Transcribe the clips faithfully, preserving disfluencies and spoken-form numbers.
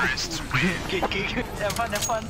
Kick, kick. Have fun, have fun.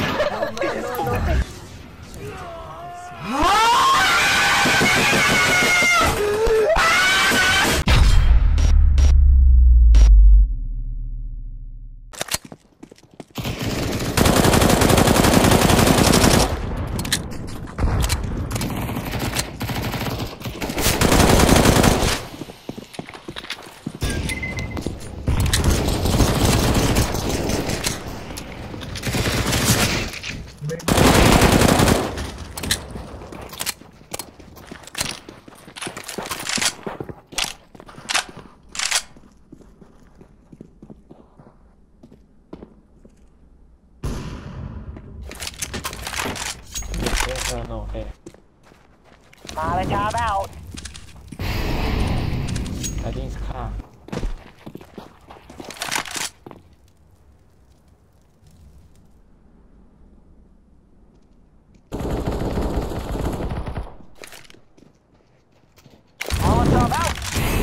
Uh, no, okay. มาเลยช้าเปล่า I think it's car. Molotov out.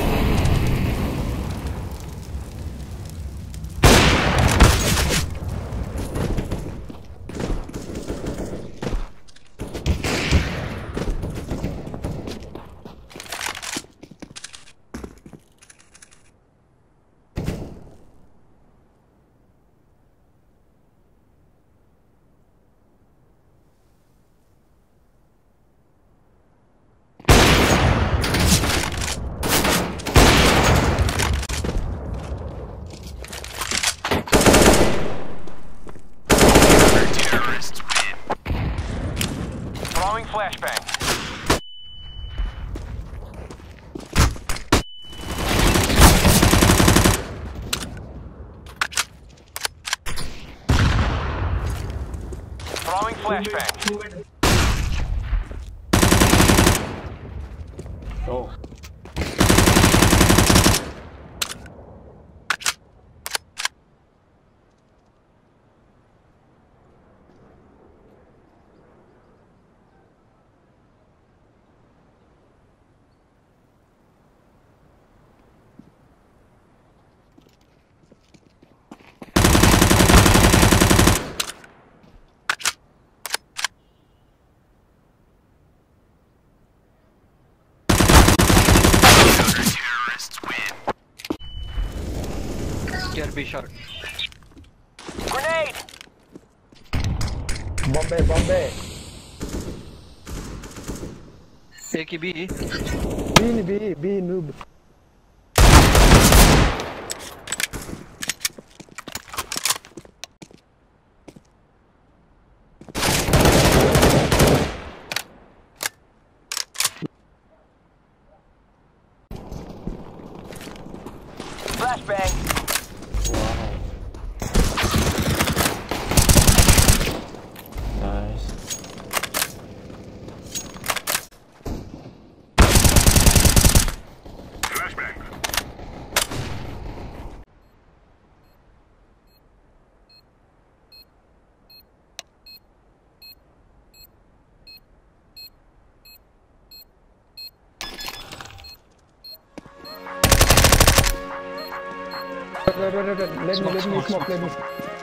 Throwing flashbang. Throwing flashbang. Go. Here, be sharp. Grenade. Bombay, Bombay. A K B. B, B, B, noob. Flashbang. Wow. Nice. Flashbang. Let me, let me smoke, let me smoke.